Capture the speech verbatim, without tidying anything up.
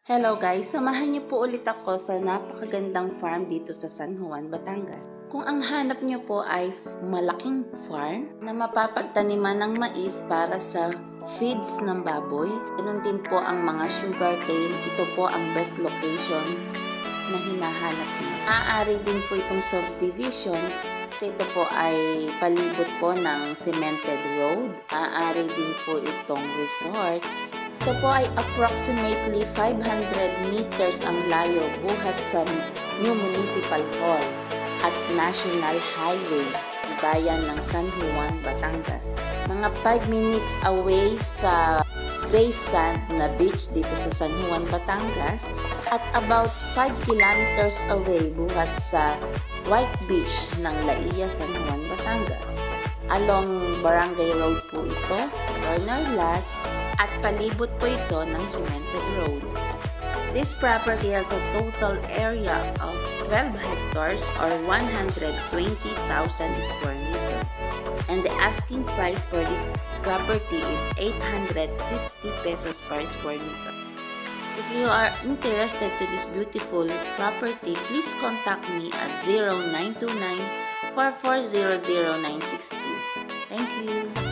Hello guys, samahan niyo po ulit ako sa napakagandang farm dito sa San Juan, Batangas. Kung ang hanap niyo po ay malaking farm na mapapagtaniman ng mais para sa feeds ng baboy, ganun din po ang mga sugarcane, ito po ang best location na hinahanap niyo. Maaari din po itong subdivision. Ito po ay palibot po ng cemented road. Maaari din po itong resorts. Ito po ay approximately five hundred meters ang layo buhat sa New Municipal Hall at National Hiway, bayan ng San Juan, Batangas. Mga five minutes away sa gray sand na beach dito sa San Juan, Batangas at about five kilometers away buhat sa White Beach ng Laia, San Juan, Batangas. Along Barangay Road po ito, corner lot, at palibot po ito ng cemented road. This property has a total area of twelve hectares or one hundred twenty thousand square meters. And the asking price for this property is eight hundred fifty pesos per square meter. If you are interested to this beautiful property, please contact me at zero nine two nine, four four zero zero nine six two. Thank you.